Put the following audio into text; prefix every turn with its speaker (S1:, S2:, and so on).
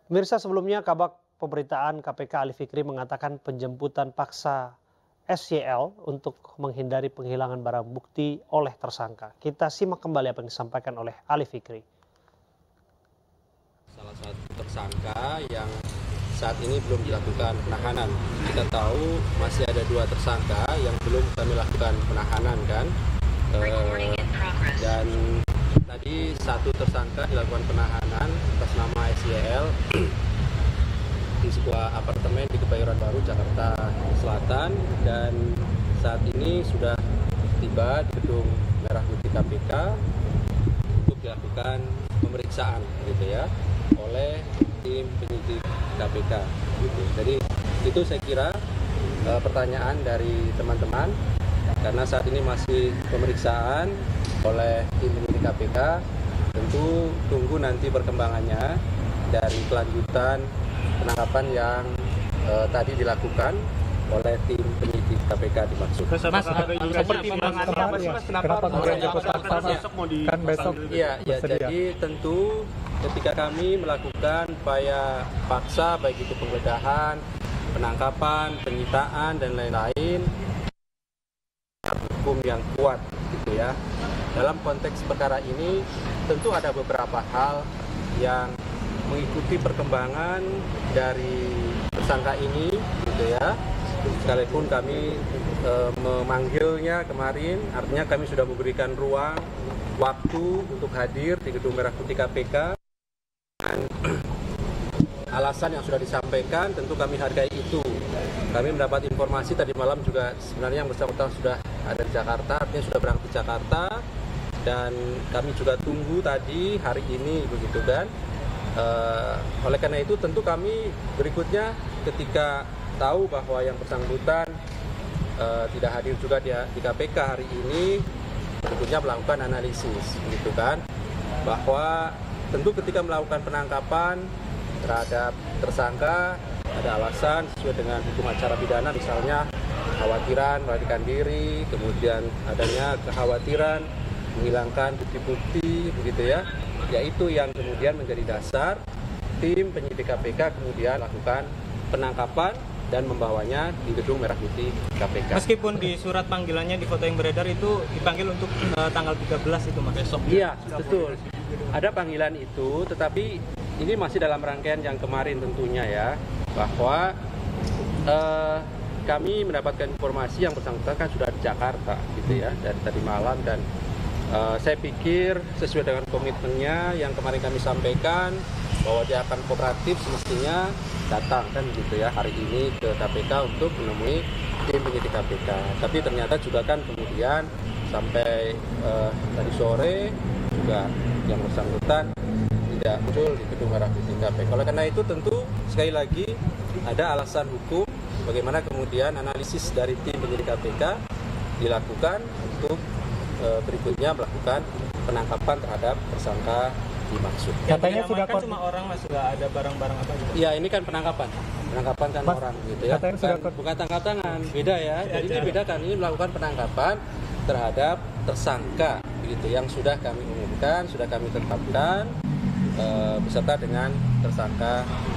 S1: Pemirsa, sebelumnya Kabak Pemberitaan KPK Ali Fikri mengatakan penjemputan paksa SYL untuk menghindari penghilangan barang bukti oleh tersangka. Kita simak kembali apa yang disampaikan oleh Ali Fikri.
S2: Salah satu tersangka yang saat ini belum dilakukan penahanan. Kita tahu masih ada 2 tersangka yang belum kami lakukan penahanan kan. Dan tadi 1 tersangka dilakukan penahanan atas nama SYL di sebuah apartemen di Kebayoran Baru, Jakarta Selatan, dan saat ini sudah tiba di gedung Merah Putih KPK untuk dilakukan pemeriksaan gitu ya oleh tim penyidik KPK gitu. Jadi itu saya kira pertanyaan dari teman-teman, karena saat ini masih pemeriksaan oleh tim penyidik KPK. Tentu tunggu nanti perkembangannya dari kelanjutan penangkapan yang tadi dilakukan oleh tim penyidik KPK dimaksud.
S3: Mas,
S2: seperti
S3: kenapa kemudian jemput paksa kan besok?
S2: Iya, jadi tentu ketika kami melakukan upaya paksa, baik itu penggeledahan, penangkapan, penyitaan dan lain-lain, hukum yang kuat gitu ya. Dalam konteks perkara ini tentu ada beberapa hal yang mengikuti perkembangan dari tersangka ini gitu ya. Sekalipun kami memanggilnya kemarin, artinya kami sudah memberikan ruang waktu untuk hadir di gedung Merah Putih KPK. Dan alasan yang sudah disampaikan tentu kami hargai itu. Kami mendapat informasi tadi malam juga sebenarnya yang bersangkutan sudah ada di Jakarta, artinya sudah berangkat ke Jakarta, dan kami juga tunggu tadi hari ini begitu kan. Oleh karena itu tentu kami berikutnya ketika tahu bahwa yang bersangkutan tidak hadir juga di KPK hari ini, berikutnya melakukan analisis begitu kan, bahwa tentu ketika melakukan penangkapan terhadap tersangka ada alasan sesuai dengan hukum acara pidana, misalnya kekhawatiran melarikan diri, kemudian adanya kekhawatiran menghilangkan bukti-bukti begitu ya. Yaitu yang kemudian menjadi dasar tim penyidik KPK kemudian lakukan penangkapan dan membawanya di gedung Merah Putih KPK.
S4: Meskipun di surat panggilannya di foto yang beredar itu dipanggil untuk tanggal 13 itu Mas.
S2: Besok. Iya, betul. Ada panggilan itu, tetapi ini masih dalam rangkaian yang kemarin tentunya ya, bahwa kami mendapatkan informasi yang bersangkutan kan sudah di Jakarta gitu ya dari tadi malam, dan saya pikir sesuai dengan komitmennya yang kemarin kami sampaikan bahwa dia akan kooperatif, semestinya datang kan gitu ya hari ini ke KPK untuk menemui tim penyidik KPK. Tapi ternyata juga kan kemudian sampai tadi sore juga yang bersangkutan tidak muncul di gedung Merah Putih KPK. Oleh karena itu tentu sekali lagi ada alasan hukum bagaimana kemudian analisis dari tim penyidik KPK dilakukan untuk berikutnya melakukan penangkapan terhadap tersangka dimaksud.
S4: Katanya sudah cuma orang, Mas, nggak ada barang-barang apa gitu.
S2: Iya, ini kan penangkapan kan Mas, orang gitu ya. Bukan tangkap tangan, beda ya. Jadi ini beda kan, ini melakukan penangkapan terhadap tersangka begitu yang sudah kami umumkan, sudah kami tetapkan beserta dengan tersangka